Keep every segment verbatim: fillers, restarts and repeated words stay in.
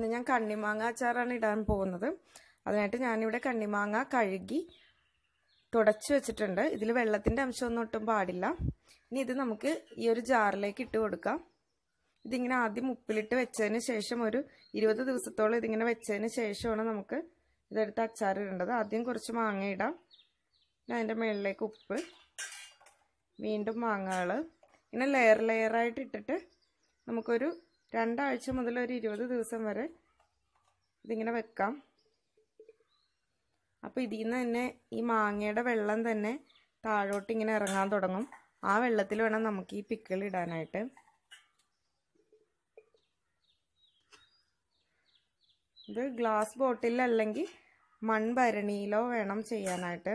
ഇന്ന് ഞാൻ കണ്ണിമാങ്ങ അച്ചാറാണ് ഇടാൻ പോകുന്നത്. അതിനായിട്ട് ഞാനിവിടെ കണ്ണിമാങ്ങ കഴുകി തുടച്ചു വെച്ചിട്ടുണ്ട്. ഇതിൽ വെള്ളത്തിൻ്റെ അംശമൊന്നും ഒട്ടും പാടില്ല. ഇനി ഇത് നമുക്ക് ഈ ഒരു ജാറിലേക്ക് ഇട്ട് കൊടുക്കാം. ഇതിങ്ങനെ ആദ്യം ഉപ്പിലിട്ട് വെച്ചതിന് ശേഷം ഒരു ഇരുപത് ദിവസത്തോളം ഇതിങ്ങനെ വെച്ചതിന് ശേഷമാണ് നമുക്ക് ഇതെടുത്ത് അച്ചാർ ഇടേണ്ടത്. ആദ്യം കുറച്ച് മാങ്ങ ഇടാം, അതിൻ്റെ മുകളിലേക്ക് ഉപ്പ്, വീണ്ടും മാങ്ങകൾ, ഇങ്ങനെ ലെയർ ലെയറായിട്ട് ഇട്ടിട്ട് നമുക്കൊരു രണ്ടാഴ്ച മുതൽ ഒരു ഇരുപത് ദിവസം വരെ ഇതിങ്ങനെ വെക്കാം. അപ്പോൾ ഇതിൽ നിന്ന് തന്നെ ഈ മാങ്ങയുടെ വെള്ളം തന്നെ താഴോട്ട് ഇങ്ങനെ ഇറങ്ങാൻ തുടങ്ങും. ആ വെള്ളത്തിൽ വേണം നമുക്ക് ഈ പിക്കിൾ ഇടാനായിട്ട്. ഇത് ഗ്ലാസ് ബോട്ടിൽ അല്ലെങ്കിൽ മൺഭരണിയിലോ വേണം ചെയ്യാനായിട്ട്.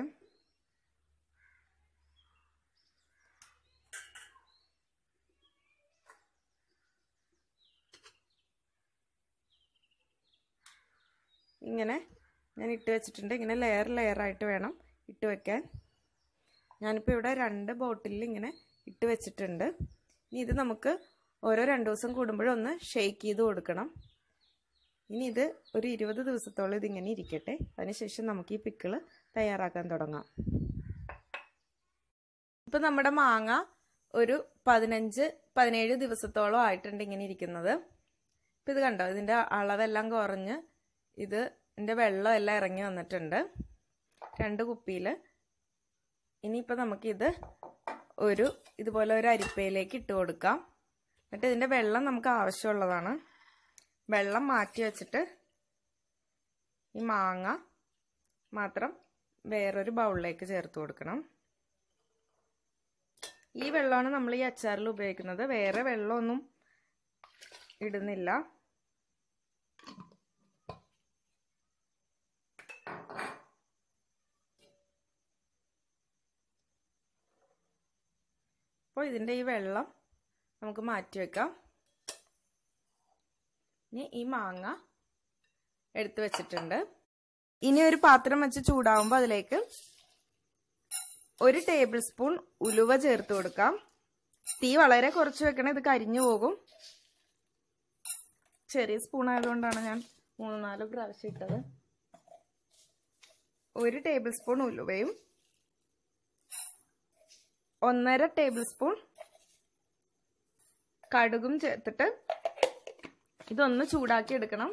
ഇങ്ങനെ ഞാൻ ഇട്ട് വെച്ചിട്ടുണ്ട്. ഇങ്ങനെ ലെയർ ലെയറായിട്ട് വേണം ഇട്ട് വെക്കാൻ. ഞാനിപ്പോൾ ഇവിടെ രണ്ട് ബോട്ടിലിൽ ഇങ്ങനെ ഇട്ട് വെച്ചിട്ടുണ്ട്. ഇനി ഇത് നമുക്ക് ഓരോ രണ്ട് ദിവസം കൂടുമ്പോഴും ഒന്ന് ഷെയ്ക്ക് ചെയ്ത് കൊടുക്കണം. ഇനി ഇത് ഒരു ഇരുപത് ദിവസത്തോളം ഇതിങ്ങനെ ഇരിക്കട്ടെ. അതിനുശേഷം നമുക്ക് ഈ പിക്കിള് തയ്യാറാക്കാൻ തുടങ്ങാം. ഇപ്പം നമ്മുടെ മാങ്ങ ഒരു പതിനഞ്ച് പതിനേഴ് ദിവസത്തോളം ആയിട്ടുണ്ട് ഇങ്ങനെ ഇരിക്കുന്നത്. ഇപ്പം ഇത് കണ്ടോ, ഇതിൻ്റെ അളവെല്ലാം കുറഞ്ഞ് ഇത് ഇതിൻ്റെ വെള്ളം എല്ലാം ഇറങ്ങി വന്നിട്ടുണ്ട് രണ്ട് കുപ്പിയിൽ. ഇനിയിപ്പോൾ നമുക്കിത് ഒരു ഇതുപോലെ ഒരു അരിപ്പയിലേക്ക് ഇട്ട് കൊടുക്കാം. എന്നിട്ട് ഇതിൻ്റെ വെള്ളം നമുക്ക് ആവശ്യമുള്ളതാണ്. വെള്ളം മാറ്റി വെച്ചിട്ട് ഈ മാങ്ങ മാത്രം വേറൊരു ബൗളിലേക്ക് ചേർത്ത് കൊടുക്കണം. ഈ വെള്ളമാണ് നമ്മൾ ഈ അച്ചാറിൽ ഉപയോഗിക്കുന്നത്. വേറെ വെള്ളമൊന്നും ഇടുന്നില്ല. അപ്പോൾ ഇതിൻ്റെ ഈ വെള്ളം നമുക്ക് മാറ്റി വെക്കാം. ഇനി ഈ മാങ്ങ എടുത്തു വെച്ചിട്ടുണ്ട്. ഇനി ഒരു പാത്രം വെച്ച് ചൂടാവുമ്പോൾ അതിലേക്ക് ഒരു ടേബിൾ സ്പൂൺ ഉലുവ ചേർത്ത് കൊടുക്കാം. തീ വളരെ കുറച്ച് വെക്കണം, ഇത് കരിഞ്ഞു പോകും. ചെറിയ സ്പൂൺ ആയതുകൊണ്ടാണ് ഞാൻ മൂന്ന് നാല് പ്രാവശ്യം ഇട്ടത്. ഒരു ടേബിൾ സ്പൂൺ ഉലുവയും ഒന്നര ടേബിൾ സ്പൂൺ കടുകും ചേർത്തിട്ട് ഇതൊന്ന് ചൂടാക്കി എടുക്കണം.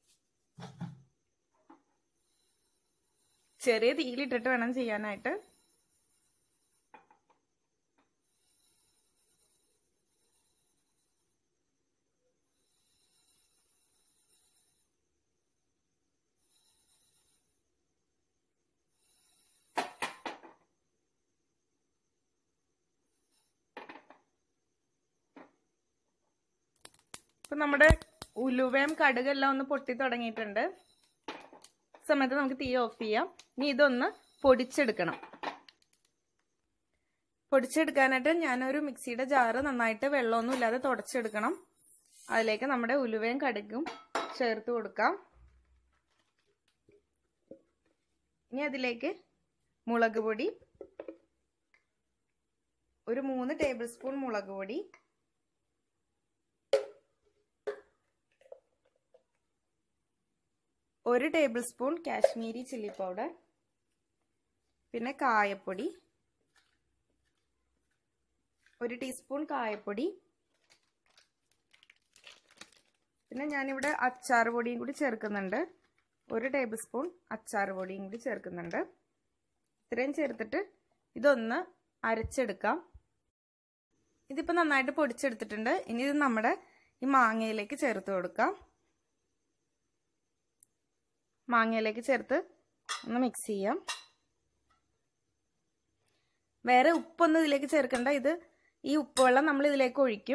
ചെറിയ തീയിലിട്ടിട്ട് വേണം ചെയ്യാനായിട്ട്. ഇപ്പൊ നമ്മുടെ ഉലുവയും കടുകെല്ലാം ഒന്ന് പൊട്ടി തുടങ്ങിയിട്ടുണ്ട്. സമയത്ത് നമുക്ക് തീ ഓഫ് ചെയ്യാം. ഇനി ഇതൊന്ന് പൊടിച്ചെടുക്കണം. പൊടിച്ചെടുക്കാനായിട്ട് ഞാനൊരു മിക്സിയുടെ ജാറ് നന്നായിട്ട് വെള്ളമൊന്നും ഇല്ലാതെ തുടച്ചെടുക്കണം. അതിലേക്ക് നമ്മുടെ ഉലുവയും കടുകും ചേർത്ത് കൊടുക്കാം. ഇനി അതിലേക്ക് മുളക് പൊടി, ഒരു മൂന്ന് ടേബിൾ സ്പൂൺ മുളക് പൊടി, ഒരു tablespoon Kashmiri chilli powder, പിന്നെ കായപ്പൊടി, ഒരു ടീസ്പൂൺ കായപ്പൊടി, പിന്നെ ഞാനിവിടെ അച്ചാർ പൊടിയും കൂടി ചേർക്കുന്നുണ്ട്. ഒരു ടേബിൾ സ്പൂൺ അച്ചാർ പൊടിയും കൂടി ചേർക്കുന്നുണ്ട്. ഇത്രയും ചേർത്തിട്ട് ഇതൊന്ന് അരച്ചെടുക്കാം. ഇതിപ്പോൾ നന്നായിട്ട് പൊടിച്ചെടുത്തിട്ടുണ്ട്. ഇനി ഇത് നമ്മുടെ ഈ മാങ്ങയിലേക്ക് ചേർത്ത് കൊടുക്കാം. മാങ്ങയിലേക്ക് ചേർത്ത് ഒന്ന് മിക്സ് ചെയ്യാം. വേറെ ഉപ്പൊന്നും ഇതിലേക്ക് ചേർക്കണ്ട. ഇത് ഈ ഉപ്പ് വെള്ളം നമ്മൾ ഇതിലേക്ക് ഒഴിക്കും.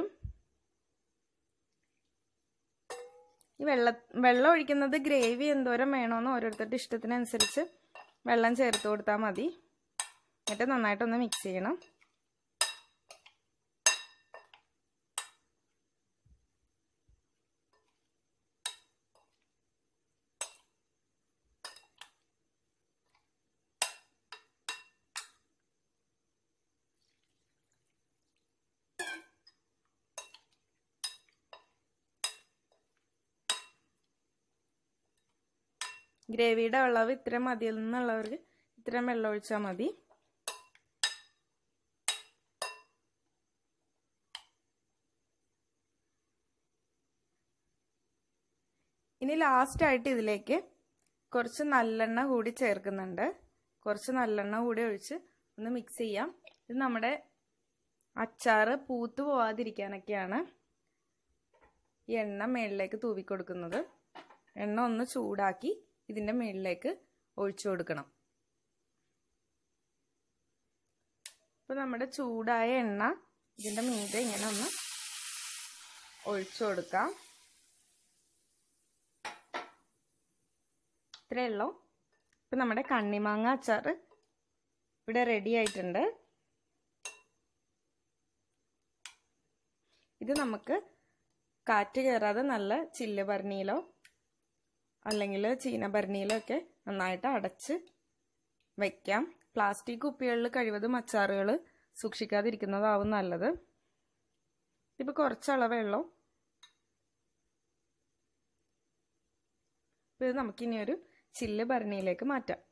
ഈ വെള്ള വെള്ളം ഒഴിക്കുന്നത് ഗ്രേവി എന്തോരം വേണമെന്ന് ഓരോരുത്തരുടെ ഇഷ്ടത്തിനനുസരിച്ച് വെള്ളം ചേർത്ത് കൊടുത്താൽ മതി. എന്നിട്ട് നന്നായിട്ടൊന്ന് മിക്സ് ചെയ്യണം. ഗ്രേവിയുടെ അളവ് ഇത്രയും മതി എന്നുള്ളവർക്ക് ഇത്രയും വെള്ളം ഒഴിച്ചാൽ മതി. ഇനി ലാസ്റ്റായിട്ട് ഇതിലേക്ക് കുറച്ച് നല്ലെണ്ണ കൂടി ചേർക്കുന്നുണ്ട്. കുറച്ച് നല്ലെണ്ണ കൂടി ഒഴിച്ച് ഒന്ന് മിക്സ് ചെയ്യാം. ഇത് നമ്മുടെ അച്ചാറ് പൂത്തു പോവാതിരിക്കാനൊക്കെയാണ് ഈ എണ്ണ മേളിലേക്ക് തൂവി കൊടുക്കുന്നത്. എണ്ണ ഒന്ന് ചൂടാക്കി ഇതിൻ്റെ മേളിലേക്ക് ഒഴിച്ചു കൊടുക്കണം. അപ്പോൾ നമ്മുടെ ചൂടായ എണ്ണ ഇതിൻ്റെ മീതെ ഇങ്ങനെ ഒന്ന് ഒഴിച്ചു കൊടുക്കാം. ഇത്രയേ ഉള്ളൂ. ഇപ്പം നമ്മുടെ കണ്ണിമാങ്ങ അച്ചാർ ഇവിടെ റെഡി ആയിട്ടുണ്ട്. ഇത് നമുക്ക് കാറ്റ് കയറാതെ നല്ല ചില്ല് ഭരണിയിലോ അല്ലെങ്കിൽ ചീനഭരണിയിലോ ഒക്കെ നന്നായിട്ട് അടച്ച് വയ്ക്കാം. പ്ലാസ്റ്റിക് കുപ്പികളിൽ കഴിവതും അച്ചാറുകൾ സൂക്ഷിക്കാതിരിക്കുന്നതാവും നല്ലത്. ഇപ്പോൾ കുറച്ചളവേ ഉള്ളൂ. ഇപ്പോൾ ഇത് നമുക്കിനി ഒരു ചില്ല് ഭരണിയിലേക്ക് മാറ്റാം.